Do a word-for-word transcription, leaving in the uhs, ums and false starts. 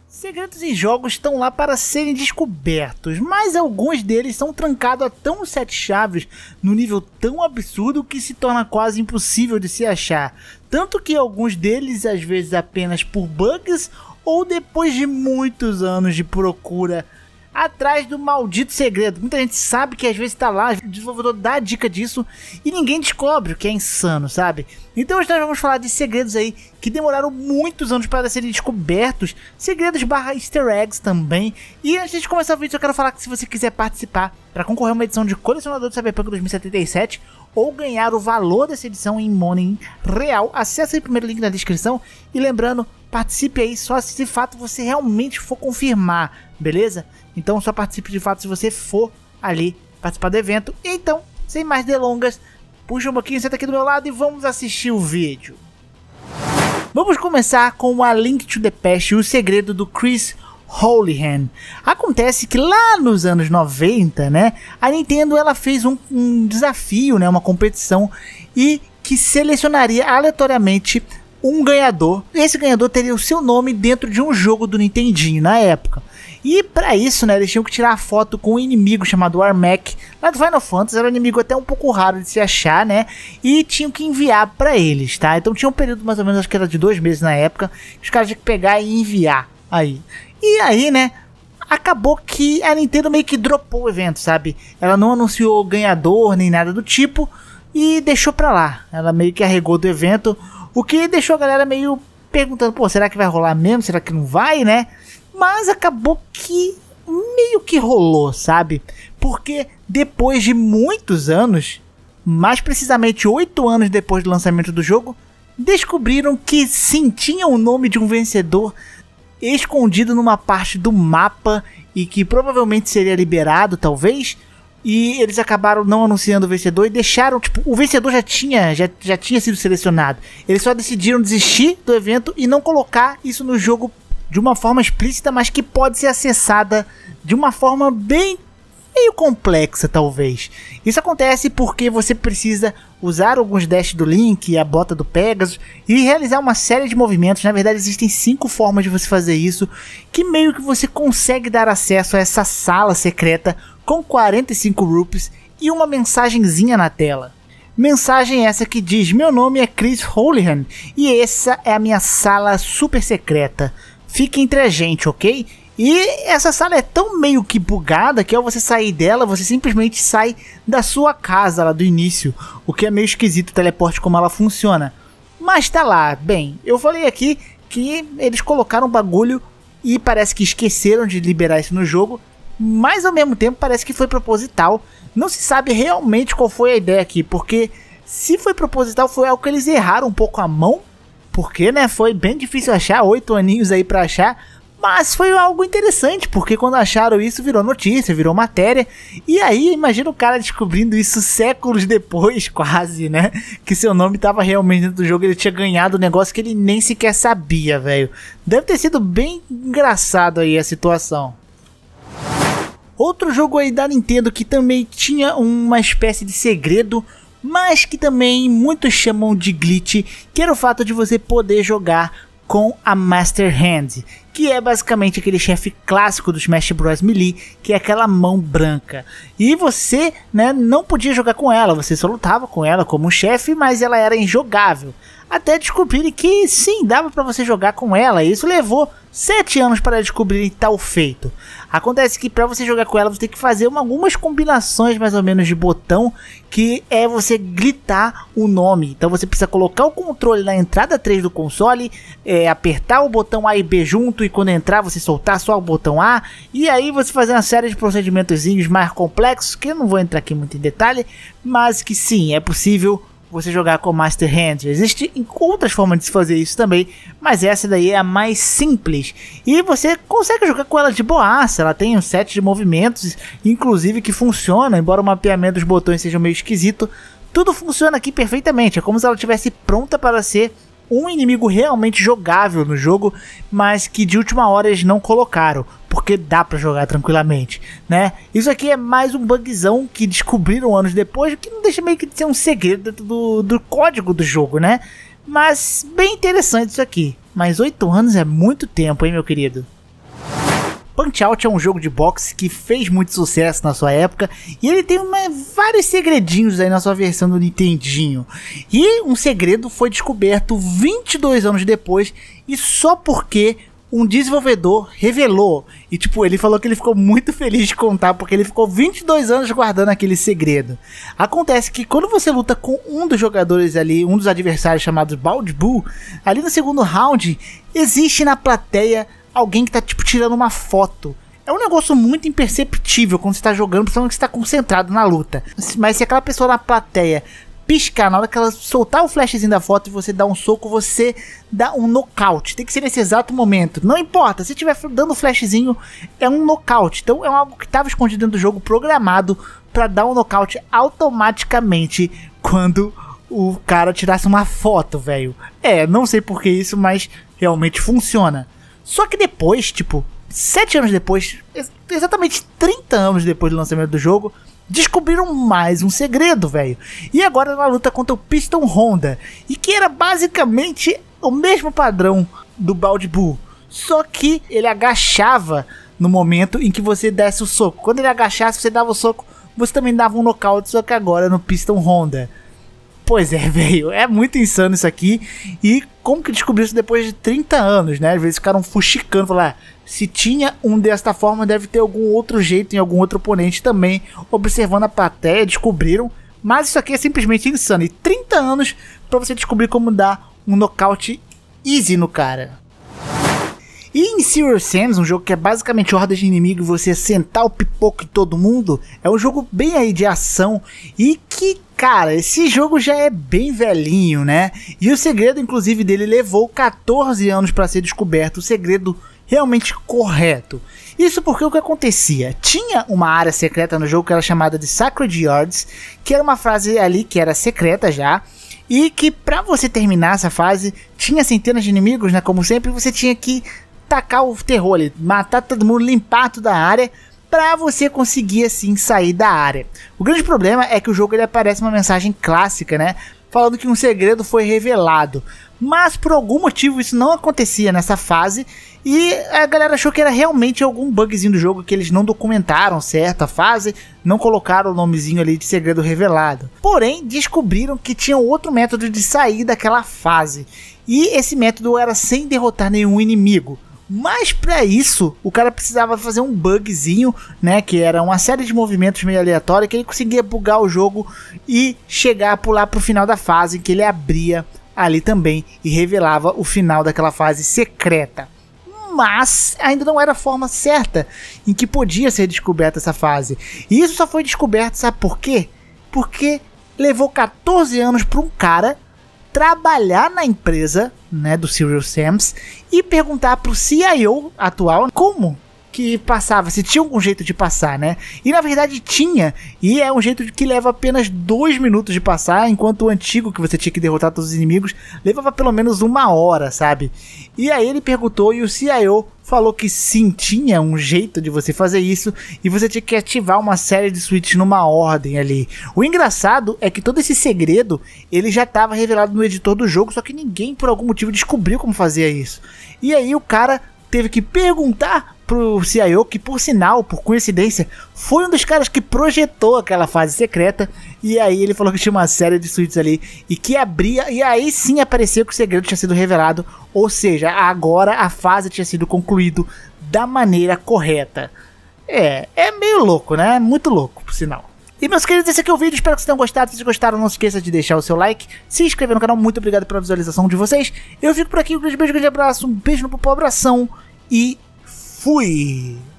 Segredos em jogos estão lá para serem descobertos, mas alguns deles são trancados a tão sete chaves no nível tão absurdo que se torna quase impossível de se achar. Tanto que alguns deles, às vezes apenas por bugs ou depois de muitos anos de procura atrás do maldito segredo. Muita gente sabe que às vezes está lá, o desenvolvedor dá a dica disso e ninguém descobre, o que é insano, sabe? Então hoje nós vamos falar de segredos aí que demoraram muitos anos para serem descobertos, segredos barra easter eggs também. E antes de começar o vídeo eu quero falar que se você quiser participar para concorrer a uma edição de colecionador de Cyberpunk dois mil e setenta e sete ou ganhar o valor dessa edição em money real, acesse aí o primeiro link na descrição e lembrando, participe aí só se de fato você realmente for confirmar, beleza? Então só participe de fato se você for ali participar do evento. Então, sem mais delongas, puxa um pouquinho, senta aqui do meu lado e vamos assistir o vídeo. Vamos começar com A Link to the Past, o segredo do Chris Houlihan. Acontece que lá nos anos noventa, né, a Nintendo ela fez um, um desafio, né, uma competição, e que selecionaria aleatoriamente um ganhador. Esse ganhador teria o seu nome dentro de um jogo do Nintendinho na época. E para isso, né, eles tinham que tirar a foto com um inimigo chamado Armek, lá do Final Fantasy. Era um inimigo até um pouco raro de se achar, né, e tinham que enviar para eles, tá? Então tinha um período mais ou menos, acho que era de dois meses na época, que os caras tinham que pegar e enviar aí. E aí, né, acabou que a Nintendo meio que dropou o evento, sabe? Ela não anunciou ganhador nem nada do tipo e deixou pra lá. Ela meio que arregou do evento, o que deixou a galera meio perguntando, pô, será que vai rolar mesmo? Será que não vai, né? Mas acabou que meio que rolou, sabe? Porque depois de muitos anos, mais precisamente oito anos depois do lançamento do jogo, descobriram que sim, tinha o nome de um vencedor escondido numa parte do mapa e que provavelmente seria liberado, talvez. E eles acabaram não anunciando o vencedor e deixaram, tipo, o vencedor já tinha, já, já tinha sido selecionado. Eles só decidiram desistir do evento e não colocar isso no jogo de uma forma explícita, mas que pode ser acessada de uma forma bem meio complexa, talvez. Isso acontece porque você precisa usar alguns dash do Link e a bota do Pegasus e realizar uma série de movimentos. Na verdade existem cinco formas de você fazer isso, que meio que você consegue dar acesso a essa sala secreta com quarenta e cinco rupees e uma mensagenzinha na tela. Mensagem essa que diz: meu nome é Chris Houlihan e essa é a minha sala super secreta. Fique entre a gente, ok? E essa sala é tão meio que bugada que ao você sair dela, você simplesmente sai da sua casa lá do início. O que é meio esquisito o teleporte como ela funciona. Mas tá lá, bem, eu falei aqui que eles colocaram um bagulho e parece que esqueceram de liberar isso no jogo. Mas ao mesmo tempo parece que foi proposital. Não se sabe realmente qual foi a ideia aqui, porque se foi proposital foi algo que eles erraram um pouco a mão. Porque, né, foi bem difícil achar, oito aninhos aí pra achar, mas foi algo interessante, porque quando acharam isso virou notícia, virou matéria, e aí imagina o cara descobrindo isso séculos depois, quase, né, que seu nome tava realmente dentro do jogo, ele tinha ganhado um negócio que ele nem sequer sabia, velho. Deve ter sido bem engraçado aí a situação. Outro jogo aí da Nintendo que também tinha uma espécie de segredo, mas que também muitos chamam de glitch, que era o fato de você poder jogar com a Master Hand, que é basicamente aquele chefe clássico do Smash Bros Melee, que é aquela mão branca. E você, né, não podia jogar com ela, você só lutava com ela como um chefe, mas ela era injogável. Até descobrirem que sim, dava para você jogar com ela, e isso levou sete anos para descobrirem tal feito. Acontece que para você jogar com ela você tem que fazer uma, algumas combinações mais ou menos de botão, que é você gritar o nome. Então você precisa colocar o controle na entrada três do console, é, apertar o botão A e B junto, e quando entrar você soltar só o botão A, e aí você fazer uma série de procedimentozinhos mais complexos, que eu não vou entrar aqui muito em detalhe, mas que sim, é possível você jogar com Master Hand. Existem outras formas de se fazer isso também, mas essa daí é a mais simples. E você consegue jogar com ela de boaça, ela tem um set de movimentos, inclusive que funciona, embora o mapeamento dos botões seja meio esquisito, tudo funciona aqui perfeitamente, é como se ela estivesse pronta para ser um inimigo realmente jogável no jogo, mas que de última hora eles não colocaram, porque dá pra jogar tranquilamente, né? Isso aqui é mais um bugzão que descobriram anos depois, que não deixa meio que de ser um segredo do, do código do jogo, né? Mas bem interessante isso aqui. Mas oito anos é muito tempo, hein, meu querido? Punch-Out é um jogo de boxe que fez muito sucesso na sua época e ele tem uma, vários segredinhos aí na sua versão do Nintendinho. E um segredo foi descoberto vinte e dois anos depois e só porque um desenvolvedor revelou. E tipo, ele falou que ele ficou muito feliz de contar porque ele ficou vinte e dois anos guardando aquele segredo. Acontece que quando você luta com um dos jogadores ali, um dos adversários chamados Bald Bull, ali no segundo round, existe na plateia alguém que tá tipo tirando uma foto. É um negócio muito imperceptível quando você tá jogando, principalmente que você tá concentrado na luta. Mas se aquela pessoa na plateia piscar, na hora que ela soltar o flashzinho da foto e você dá um soco, você dá um nocaute. Tem que ser nesse exato momento. Não importa, se estiver dando flashzinho, é um nocaute. Então é algo que estava escondido dentro do jogo, programado para dar um nocaute automaticamente quando o cara tirasse uma foto, velho. É, não sei por que isso, mas realmente funciona. Só que depois, tipo, sete anos depois, exatamente trinta anos depois do lançamento do jogo, descobriram mais um segredo, velho. E agora na luta contra o Piston Honda, e que era basicamente o mesmo padrão do Bald Bull, só que ele agachava no momento em que você desse o soco. Quando ele agachasse, você dava o soco, você também dava um nocaute, só que agora no Piston Honda. Pois é, velho, é muito insano isso aqui. E como que descobriu isso depois de trinta anos, né? Às vezes ficaram fuxicando, falaram, ah, se tinha um desta forma, deve ter algum outro jeito em algum outro oponente também. Observando a plateia, descobriram. Mas isso aqui é simplesmente insano. E trinta anos pra você descobrir como dar um nocaute easy no cara. E em Serious Sam, um jogo que é basicamente horda de inimigo e você sentar o pipoco em todo mundo, é um jogo bem aí de ação e que, cara, esse jogo já é bem velhinho, né? E o segredo, inclusive, dele levou quatorze anos para ser descoberto, o segredo realmente correto. Isso porque o que acontecia? Tinha uma área secreta no jogo que era chamada de Sacred Yards, que era uma fase ali que era secreta já, e que pra você terminar essa fase, tinha centenas de inimigos, né? Como sempre, você tinha que tacar o terror ali, matar todo mundo, limpar toda a área, pra você conseguir assim sair da área. O grande problema é que o jogo ele aparece uma mensagem clássica, né, falando que um segredo foi revelado, mas por algum motivo isso não acontecia nessa fase e a galera achou que era realmente algum bugzinho do jogo que eles não documentaram certo a fase, não colocaram o nomezinho ali de segredo revelado. Porém, descobriram que tinha outro método de sair daquela fase e esse método era sem derrotar nenhum inimigo. Mas para isso, o cara precisava fazer um bugzinho, né, que era uma série de movimentos meio aleatórios, que ele conseguia bugar o jogo e chegar a pular pro final da fase, em que ele abria ali também e revelava o final daquela fase secreta. Mas ainda não era a forma certa em que podia ser descoberta essa fase. E isso só foi descoberto, sabe por quê? Porque levou quatorze anos para um cara trabalhar na empresa, né, do Serious Sam e perguntar pro C I O atual como que passava, se tinha algum jeito de passar, né? E na verdade tinha, e é um jeito que leva apenas dois minutos de passar, enquanto o antigo, que você tinha que derrotar todos os inimigos, levava pelo menos uma hora, sabe? E aí ele perguntou e o C I O falou que sim, tinha um jeito de você fazer isso, e você tinha que ativar uma série de switches numa ordem ali. O engraçado é que todo esse segredo, ele já estava revelado no editor do jogo, só que ninguém por algum motivo descobriu como fazia isso. E aí o cara teve que perguntar pro C I O, que por sinal, por coincidência, foi um dos caras que projetou aquela fase secreta, e aí ele falou que tinha uma série de switches ali, e que abria, e aí sim apareceu que o segredo tinha sido revelado, ou seja, agora a fase tinha sido concluído da maneira correta. É, é meio louco, né? Muito louco, por sinal. E meus queridos, esse aqui é o vídeo, espero que vocês tenham gostado. Se vocês gostaram, não se esqueça de deixar o seu like, se inscrever no canal, muito obrigado pela visualização de vocês. Eu fico por aqui, um grande beijo, um grande abraço, um beijo no popô, abração e fui!